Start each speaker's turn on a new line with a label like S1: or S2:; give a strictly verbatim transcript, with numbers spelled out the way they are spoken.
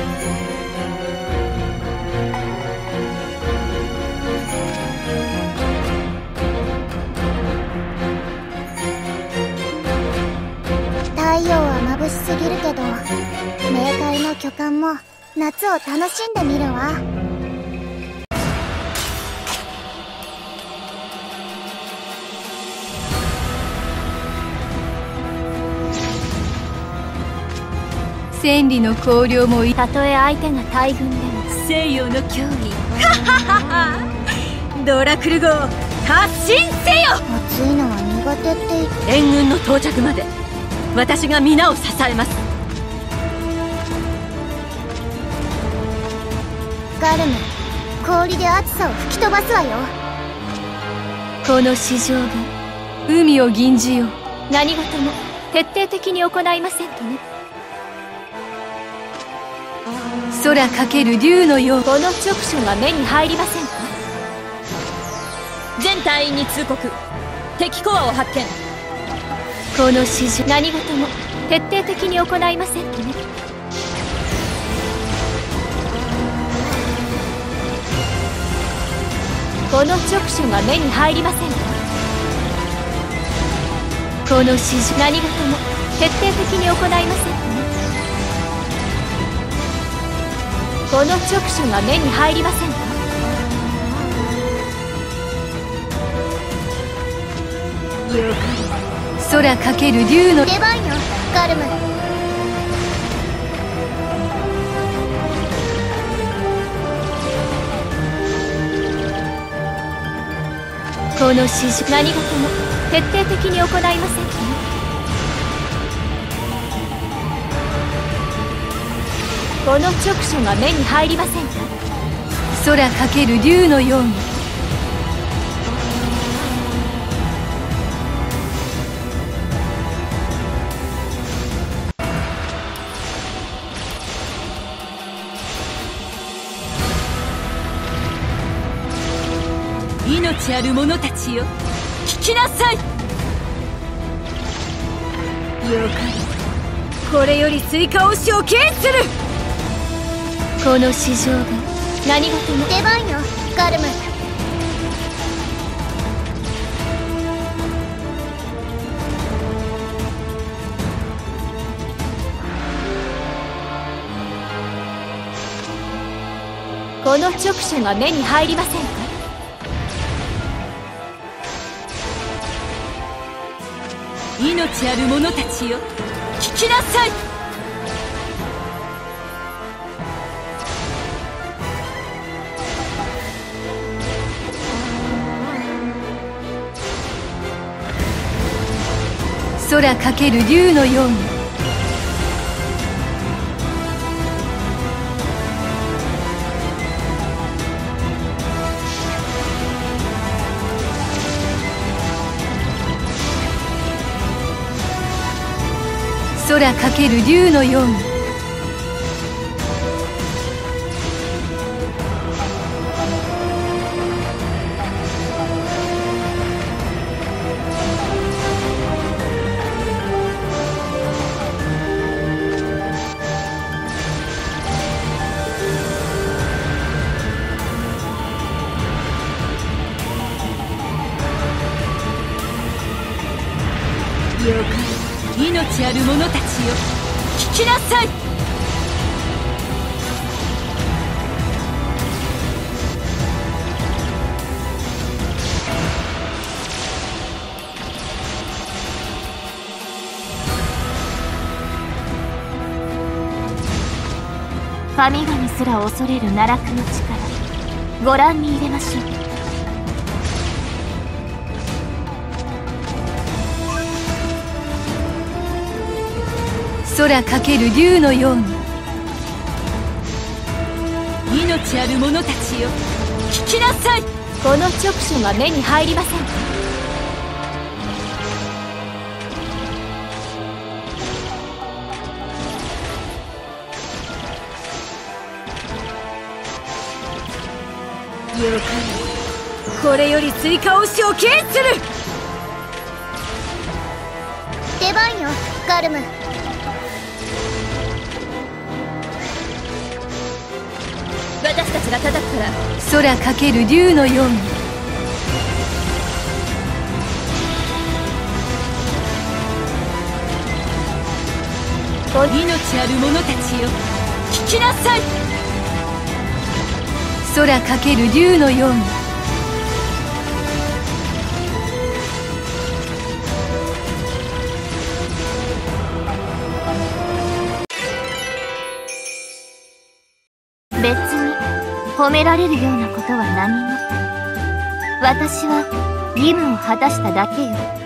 S1: 太陽は眩しすぎるけど、冥界の巨漢も夏を楽しんでみるわ。
S2: 千里の光陵も
S3: たとえ相手が大軍でも
S2: 西洋の脅威。ドラクル号発進せよ。
S1: 暑いのは苦手って言って。
S2: 援軍の到着まで私が皆を支えます。
S1: ガルム、氷で暑さを吹き飛ばすわよ。
S2: この市場が海を吟じよう。
S3: 何事も徹底的に行いませんとね。
S2: 空かける竜のよう。
S3: この直書が目に入りませんか。
S2: 全隊員に通告。敵コアを発見。この市場
S3: 何事も徹底的に行いませんとね。この直書が目に入りませんか。
S2: この市場
S3: 何事も徹底的に行いませんとね。この直書が目に入りませんか。
S2: 了解。空かける竜の
S1: 出番よ、ガルム。
S2: この市場
S3: 何事も徹底的に行いませんかね。この直書が目に入りませんか。
S2: 空かける竜のように。命ある者たちよ、聞きなさい。了解。これより追加を処刑する。この市場が
S3: 何事も
S1: 出番よ、ガルム。
S3: この直書が目に入りませんか。
S2: 命ある者たちよ、聞きなさい。空かける竜のように。空かける竜のように。了解。命ある者たちよ、聞きなさい。
S3: 神々すら恐れる奈落の力、ご覧に入れましょう。
S2: 空かける竜のように。命ある者たちよ、聞きなさい。
S3: この直書が目に入りませんか。
S2: 了解。これより追加を処刑する。
S1: 出番よ、ガルム。
S2: が叩くから、空かける竜のように。命ある者たちよ、聞きなさい。空かける竜のように。
S3: 別に褒められるようなことは何も。私は義務を果たしただけよ。